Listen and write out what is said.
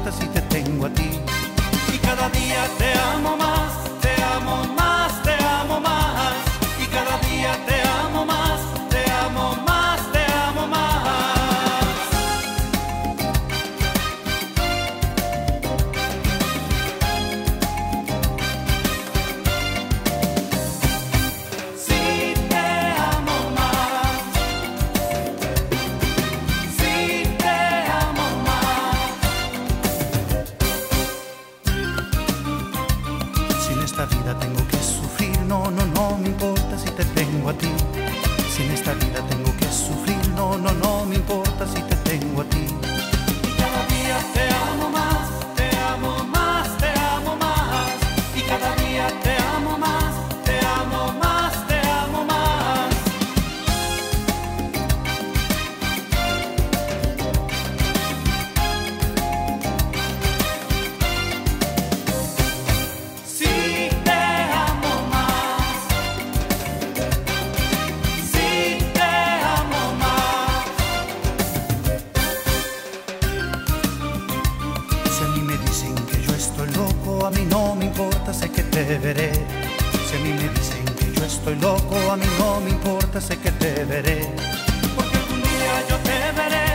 importa si te tengo a ti. Y cada día te amo más, te amo más, te amo más. Y cada día te amo más, te amo más, te amo más. Sí, te amo más. Sí, te amo más. Si en esta vida tengo que sufrir, no me importa si te tengo a ti. Si en esta vida tengo que sufrir, no me importa si te tengo a ti. Y cada día te amo más, te amo más, te amo más. Y cada día te amo más, te amo más, te amo más. Sí, te amo más. Sí, te amo más. Si a mí me dicen que yo estoy loco, a mí no me importa, sé que te veré. Si a mí me dicen que yo estoy loco, a mí no me importa, sé que te veré. Porque algún día yo te veré.